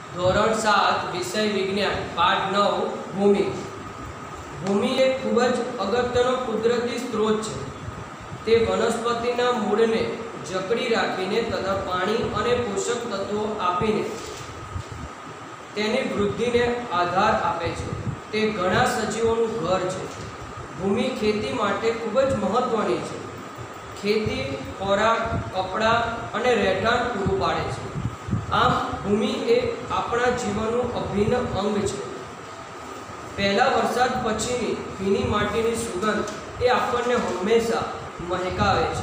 ધોરણ 7 વિષય વિજ્ઞાન પાઠ 9 ભૂમિ। ભૂમિ એક ખૂબ જ અગત્યનો કુદરતી સ્ત્રોત છે। તે વનસ્પતિના મૂળને જકડી રાખીને તથા પાણી અને પોષક તત્વો આપીને તેની વૃદ્ધિને આધાર આપે છે। તે ઘણા સજીવોનું ઘર છે। ભૂમિ ખેતી માટે ખૂબ જ મહત્વની છે। ખેતી ખોરાક, કપડાં અને રહેઠાણ પૂરું પાડે છે। આમ ભૂમિ એ આપણા જીવનનું અભિન્ન અંગ છે। પહેલા વરસાદ પછીની ભીની માટીની સુગંધ એ આપણને હંમેશા મહેકાવે છે।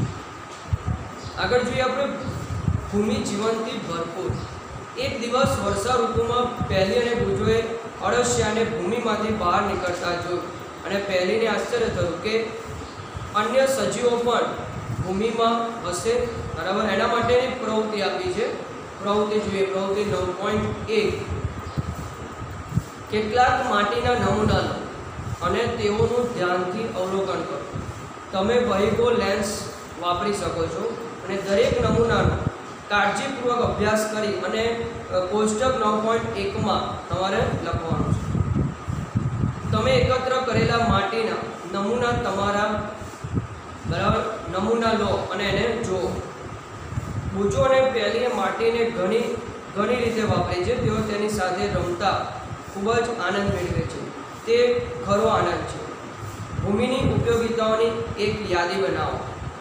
આગળ જોઈએ આપણે ભૂમિ જીવનથી ભરપૂર। એક દિવસ વર્ષા ઋતુમાં પહેલી અને ગુજોએ અળસિયાને ભૂમિમાંથી બહાર નીકળતા જોયું અને પહેલીને આશ્ચર્ય થયું કે અન્ય સજીવો પણ ભૂમિમાં હશે, બરાબર। એના માટેની પ્રવૃત્તિ આપી છે। પ્રવૃત્તિ જોઈએ, પ્રવૃત્તિ 9.1। કેટલાક માટીના નમૂના લો અને તેઓનું ધ્યાનથી અવલોકન કરો। તમે વહીગો લેન્સ વાપરી શકો છો અને દરેક નમૂનાનો કાળજીપૂર્વક અભ્યાસ કરી અને કોષ્ટક 9.1માં તમારે લખવાનું છે। તમે એકત્ર કરેલા માટીના નમૂના તમારા બરાબર નમૂના લો અને એને જુઓ। બુજો અને પહેલીએ માટીને ઘણી રીતે વાપરી છે। તેઓ તેની સાથે રમતા ખૂબ જ આનંદ મેળવે છે। તે ખરો આનંદ છે। ભૂમિની ઉપયોગિતાઓની એક યાદી બનાવો।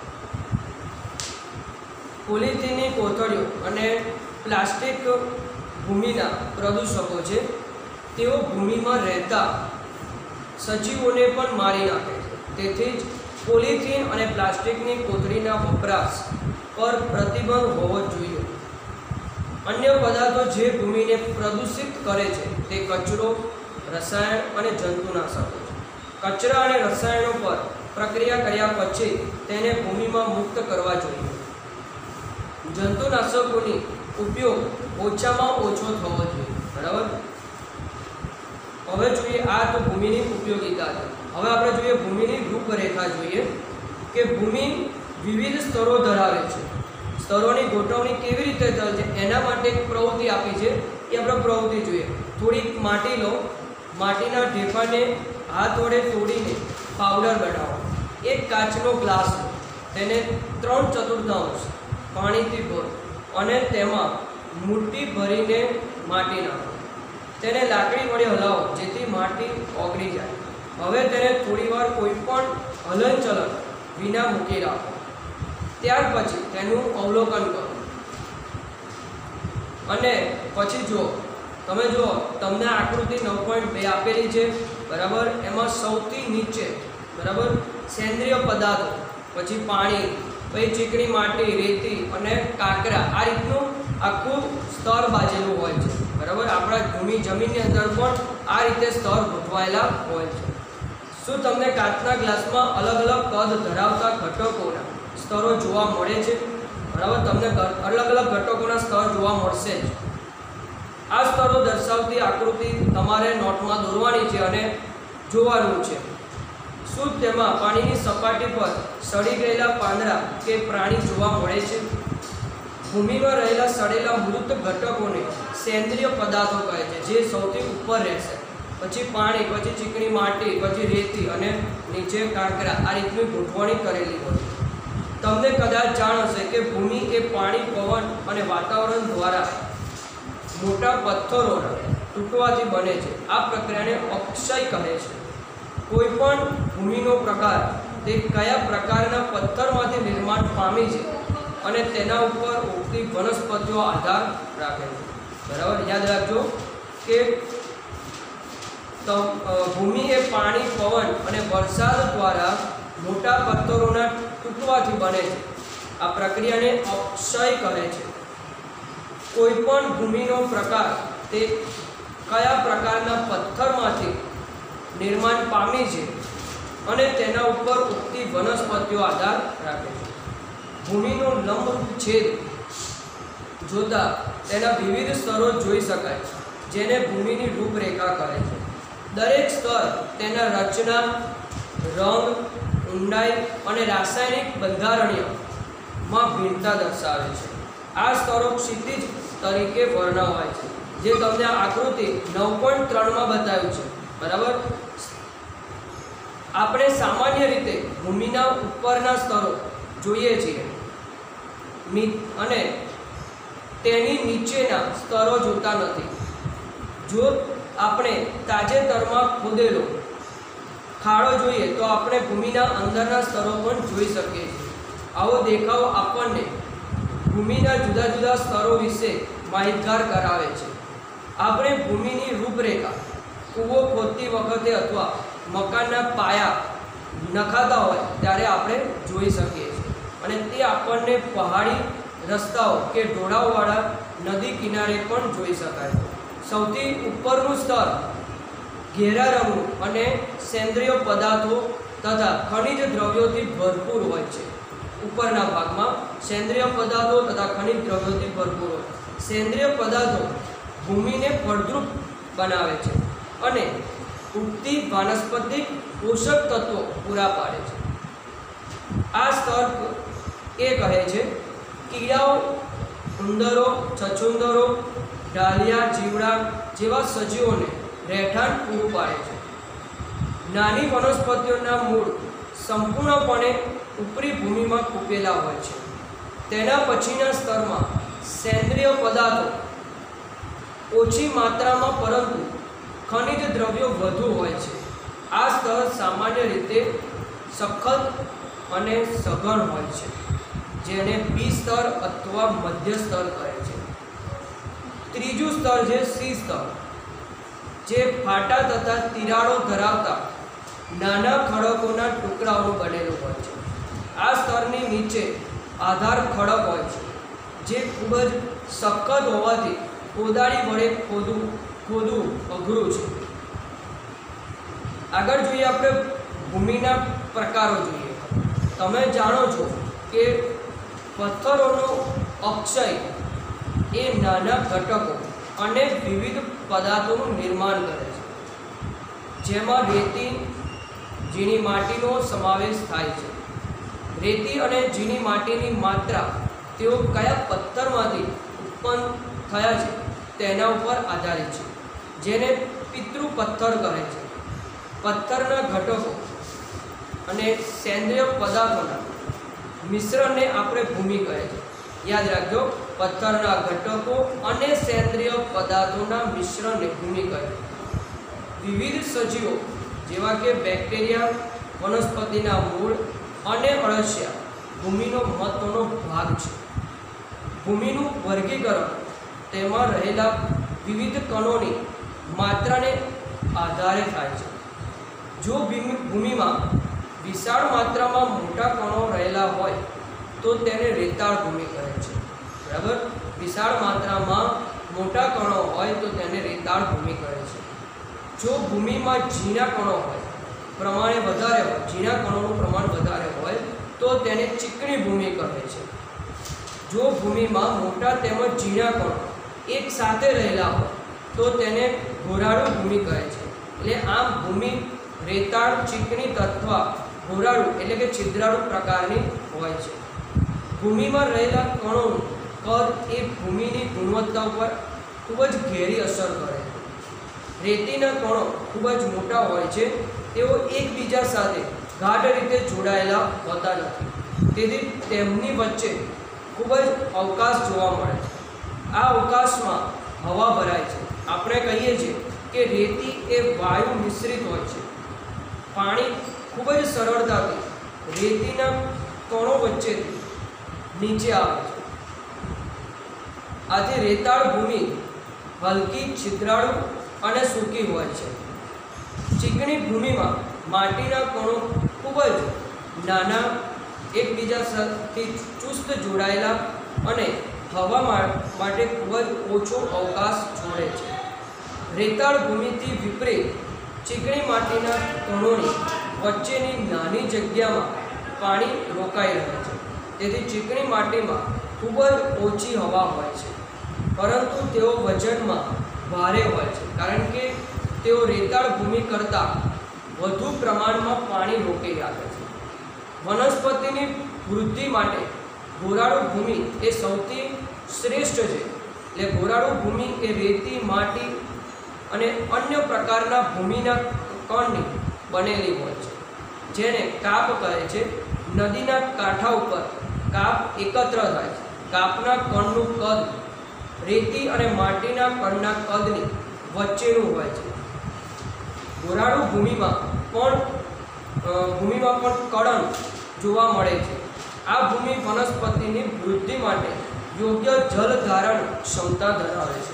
પોલિથીનની કોથળીઓ અને પ્લાસ્ટિક ભૂમિના પ્રદૂષકો છે। તેઓ ભૂમિમાં રહેતા સજીવોને પણ મારી નાખે છે। તેથી જ પોલિથીન અને પ્લાસ્ટિકની કોથળીના વપરાશ પર પ્રતિબંધ હોવો જોઈએ। અન્ય પદાર્થો જે ભૂમિને પ્રદૂષિત કરે છે તે કચરો, રસાયણ અને જંતુનાશકો છે। કચરા અને રસાયણો પર પ્રક્રિયા કર્યા પછી તેને ભૂમિમાં મુક્ત કરવા જોઈએ। જંતુનાશકોની ઉપયોગ ઓછામાં ઓછો થવો જોઈએ, બરાબર। હવે જોઈએ આ તો ભૂમિની ઉપયોગિતા છે। હવે આપણે જોઈએ ભૂમિની રૂપરેખા જોઈએ કે ભૂમિ વિવિધ સ્તરો ધરાવે છે। સ્તરોની ગોઠવણી કેવી રીતે થાય છે એના માટે એક પ્રવૃત્તિ આપી છે, એ આપણે પ્રવૃત્તિ જોઈએ। થોડીક માટી લો, માટીના ઢેફાને હાથ વડે તોડીને પાવડર બનાવો। એક કાચનો ગ્લાસ લો, તેને 3/4 પાણીથી ભરો અને તેમાં મુઠ્ઠી ભરીને માટી નાખો। તેને લાકડી વડે હલાવો જેથી માટી ઓગળી જાય। હવે તેને થોડીવાર કોઈ પણ હલનચલન વિના મૂકી રાખો। ત્યાર પછી તેનું અવલોકન કરો અને પછી જુઓ, તમે જુઓ તમને આકૃતિ 9.2 આપેલી છે, બરાબર। એમાં સૌથી નીચે, બરાબર, સેન્દ્રિય પદાર્થો, પછી પાણી, પછી ચીકણી માટી, રેતી અને કાંકરા, આ રીતનું આખું સ્તર બાજેલું હોય છે, બરાબર। આપણા ભૂમિ જમીનની અંદર પણ આ રીતે સ્તર ગોઠવાયેલા હોય છે। શું તમને કાચના ગ્લાસમાં અલગ અલગ કદ ધરાવતા ઘટકોના સ્તરો જોવા મળે છે? બરાબર, તમને અલગ અલગ ઘટકોના સ્તર જોવા મળશે જ। આ સ્તરો દર્શાવતી આકૃતિ તમારે નોટમાં દોરવાની છે અને જોવાનું છે। શું તેમાં પાણીની સપાટી પર સડી ગયેલા પાંદડા કે પ્રાણી જોવા મળે છે? ભૂમિમાં રહેલા સડેલા મૃત ઘટકોને સેન્દ્રિય પદાર્થો કહે છે, જે સૌથી ઉપર રહેશે। પછી પાણી, પછી ચીકણી માટી, પછી રેતી અને નીચે કાંકરા, આ રીતની ગોઠવણી કરેલી હોય। તમને કદાચ જાણ હશે કે ભૂમિ એ પાણી, પવન અને વાતાવરણ દ્વારા મોટા પથ્થરોના તૂટવાથી બને છે। આ પ્રક્રિયાને અક્ષય કહે છે। કોઈ પણ ભૂમિનો પ્રકાર તે કયા પ્રકારના પથ્થરમાંથી નિર્માણ પામી છે અને તેના ઉપર ઉગતી વનસ્પતિઓ આધાર રાખે છે, બરાબર। યાદ રાખજો કે ભૂમિ એ પાણી, પવન અને વરસાદ દ્વારા મોટા પથ્થરોના તૂટવાથી બને છે। આ પ્રક્રિયાને અક્ષય કહે છે। કોઈ પણ ભૂમિનો પ્રકાર તે કયા પ્રકારના પથ્થરમાંથી નિર્માણ પામી છે અને તેના ઉપર ઉગતી વનસ્પતિઓ આધાર રાખે છે। ભૂમિનો લંબરૂપ છેદ જોતા તેના વિવિધ સ્તરો જોઈ શકાય, જેને ભૂમિની રૂપરેખા કહે છે। દરેક સ્તર તેના રચના, રંગ, ઊંડાઈ અને રાસાયણિક બંધારણીયમાં ભિન્નતા દર્શાવે છે। આ સ્તરો ક્ષિતિજ તરીકે વર્ણવાય છે। જે તમને આકૃતિ 9.3 માં બતાવ્યું છે, બરાબર। આપણે સામાન્ય રીતે ભૂમિના ઉપરના સ્તરો જોઈએ છીએ અને તેની નીચેના સ્તરો જોતા નથી। જો આપણે તાજેતરમાં ખોદેલો ખાડો જોઈએ તો આપણે ભૂમિના અંદરના સ્તરો પણ જોઈ શકીએ છીએ। આવો દેખાવ આપણને ભૂમિના જુદા જુદા સ્તરો વિશે માહિતગાર કરાવે છે। આપણે ભૂમિની રૂપરેખા કૂવો ખોદતી વખતે અથવા મકાનના પાયા નખાતા હોય ત્યારે આપણે જોઈ શકીએ છીએ અને તે આપણને પહાડી રસ્તાઓ કે ઢોળાવવાળા નદી કિનારે પણ જોઈ શકાય છે। સૌથી ઉપરનું સ્તર ઘેરા રંગનું અને સેન્દ્રિય પદાર્થો તથા ખનિજ દ્રવ્યોથી ભરપૂર હોય છે। ઉપરના ભાગમાં સેન્દ્રિય પદાર્થો તથા ખનિજ દ્રવ્યોથી ભરપૂર હોય। સેન્દ્રિય પદાર્થો ભૂમિને ફળદ્રુપ બનાવે છે અને ઉગતી વાનસ્પતિક પોષક તત્વો પૂરા પાડે છે। આ સ્તર એ કહે છે કીડાઓ, ઉંદરો, છછુંદરો, ડાલિયા, જીવડા જેવા સજીવોને રહેઠાણ પૂરું પાડે છે। નાની વનસ્પતિઓના મૂળ સંપૂર્ણપણે ઉપરી ભૂમિમાં ખૂંપેલા હોય છે। તેના પછીના સ્તરમાં સેન્દ્રિય પદાર્થો ઓછી માત્રામાં પરંતુ ખનિજ દ્રવ્યો વધુ હોય છે। આ સ્તર સામાન્ય રીતે સખત અને સઘન હોય છે, જેને બી સ્તર અથવા મધ્ય સ્તર કહે છે। ત્રીજું સ્તર છે સી સ્તર, જે ફાટા તથા તિરાડો ધરાવતા નાના ખડકોના ટુકડાઓનું બનેલું હોય છે। આ સ્તરની નીચે આધાર ખડક હોય છે, જે ખૂબ જ સખત હોવાથી કોદાળી વડે ખોદવું અઘરું છે। આગળ જોઈએ આપણે ભૂમિના પ્રકારો જોઈએ। તમે જાણો છો કે પથ્થરોનો અક્ષય એ નાના ઘટકો અને વિવિધ પદાર્થોનું નિર્માણ કરે છે, જેમાં રેતી, ઝીણી માટીનો સમાવેશ થાય છે। રેતી અને ઝીણી માટીની માત્રા તેઓ કયા પથ્થરમાંથી ઉત્પન્ન થયા છે તેના ઉપર આધારિત છે, જેને પિતૃ પથ્થર કહે છે। પથ્થરના ઘટકો અને સેન્દ્રિય પદાર્થોના મિશ્રણને આપણે ભૂમિ કહે છે। યાદ રાખજો, પથ્થરના ઘટકો અને સેન્દ્રિય પદાર્થોના મિશ્રણને ભૂમિ કહે છે। વિવિધ સજીવો જેવા કે બેક્ટેરિયા, વનસ્પતિના મૂળ અને અળસિયા ભૂમિનો મહત્વનો ભાગ છે। ભૂમિનું વર્ગીકરણ તેમાં રહેલા વિવિધ કણોની માત્રાને આધારે થાય છે। જો ભૂમિમાં વિશાળ માત્રામાં મોટા કણો રહેલા હોય તો તેને રેતાળ ભૂમિ કહે છે, બરાબર। વિશાળ માત્રામાં મોટા કણો હોય તો તેને રેતાળ ભૂમિ કહે છે। જો ભૂમિમાં ઝીણા કણો હોય, પ્રમાણે વધારે હોય, ઝીણા કણોનું પ્રમાણ વધારે હોય તો તેને ચીકણી ભૂમિ કહે છે। જો ભૂમિમાં મોટા તેમજ ઝીણા કણો એક સાથે રહેલા હોય તો તેને ઘોરાડુ ભૂમિ કહે છે। એટલે આમ ભૂમિ રેતાળ, ચીકણી તથા ઘોરાડુ એટલે કે છિદ્રાળુ પ્રકારની હોય છે। ભૂમિમાં રહેલા કણોનું કદ એ ભૂમિની ગુણવત્તા ઉપર ખૂબ જ ઘેરી અસર કરે છે। રેતીના કણો ખૂબ જ મોટા હોય છે, તેઓ એકબીજા સાથે ગાઢ રીતે જોડાયેલા હોતા નથી, તેથી તેમની વચ્ચે ખૂબ જ અવકાશ જોવા મળે છે। આ અવકાશમાં હવા ભરાય છે। આપણે કહીએ છીએ કે રેતી એ વાયુ મિશ્રિત હોય છે। પાણી ખૂબ જ સરળતાથી રેતીના કણો વચ્ચેથી નીચે આવે છે। આથી રેતાળ ભૂમિ હલકી, છિદ્રાળુ અને સૂકી હોય છે। ચીકણી ભૂમિમાં માટીના કણો ખૂબ જ નાના, એકબીજા સાથે ચુસ્ત જોડાયેલા અને હવા માટે ખૂબ જ ઓછો અવકાશ છોડે છે। રેતાળ ભૂમિથી વિપરીત ચીકણી માટીના કણોની વચ્ચેની નાની જગ્યામાં પાણી રોકાઈ રહે છે, તેથી ચીકણી માટીમાં ખૂબ જ ઓછી હવા હોય છે, પરંતુ તેઓ વજનમાં ભારે હોય છે, કારણ કે તેઓ રેતાળ ભૂમિ કરતાં વધુ પ્રમાણમાં પાણી રોકી રાખે છે। વનસ્પતિની વૃદ્ધિ માટે ઘોરાડુ ભૂમિ એ સૌથી શ્રેષ્ઠ છે, એટલે ગોરાડુ ભૂમિ એ રેતી, માટી અને અન્ય પ્રકારના ભૂમિના કણની બનેલી હોય છે, જેને કાપ કહે છે. નદીના કાંઠા ઉપર કાપ એકત્ર થાય છે. કાપના કણનું કદ રેતી અને માટીના કણના કદની વચ્ચેનું હોય છે. ગોરાડુ ભૂમિમાં પણ કળણ જોવા મળે છે. આ ભૂમિ વનસ્પતિની વૃદ્ધિ માટે યોગ્ય જલ ધારણ ક્ષમતા ધરાવે છે.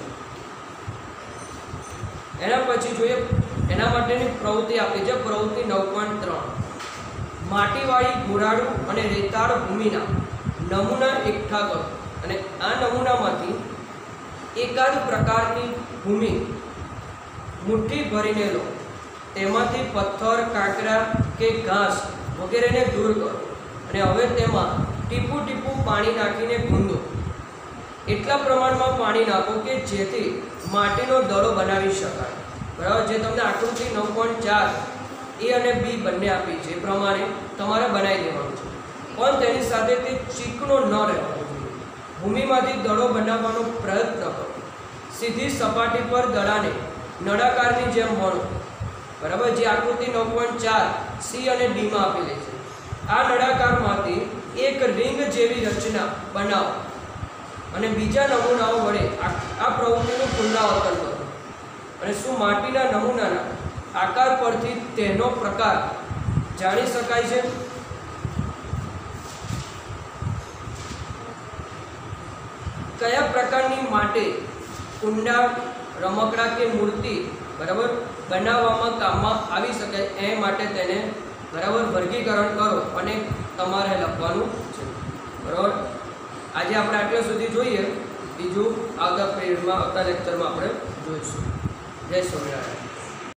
એના પછી જોઈએ એના માટેની પ્રવૃત્તિ આપી છે. પ્રવૃત્તિ 9.3 માટીવાળી ગોરાડુ અને રેતાળ ભૂમિના નમૂના એકઠા કરો અને આ નમૂનામાંથી એકાદ પ્રકારની ભૂમિ મુઠ્ઠી ભરીને લો. તેમાંથી પથ્થર, કાંકરા કે ઘાસ વગેરેને દૂર કરો અને હવે તેમાં ટીપું ટીપું પાણી નાખીને ગૂંદો. એટલા પ્રમાણમાં પાણી નાખો કે જેથી માટીનો દડો બનાવી શકાય. બરાબર, જે તમને આકૃતિ 9.4 એ અને બી બંને આપી છે એ પ્રમાણે તમારે બનાવી દેવાનું છે. પણ તેની સાથે તે ચીકણો ન રહેવો જોઈએ. ભૂમિમાંથી દડો બનાવવાનો પ્રયત્ન કરો. સીધી સપાટી પર દડાને નળાકારની જેમ વણો. બરાબર, જે આકૃતિ 9.4 સી અને ડીમાં આપેલી છે. આ નળાકારમાંથી એક રિંગ જેવી રચના બનાવો અને બીજા નમૂનાઓ વડે આ પ્રવૃત્તિનું પુનરાવર્તન કરો. અને શું માટીના નમૂનાના આકાર પરથી તેનો પ્રકાર જાણી શકાય છે? કયા પ્રકારની માટી કુંડા, રમકડા કે મૂર્તિ બરાબર બનાવવામાં કામમાં આવી શકે એ માટે તેને બરાબર વર્ગીકરણ કરો અને તમારે લખવાનું છે. બરાબર, આજે આપણે આટલા સુધી જોઈએ. બીજું આવતા પીરિયડમાં આવતા લેક્ચરમાં આપણે જોઈશું. જય સ્વામિનારાયણ.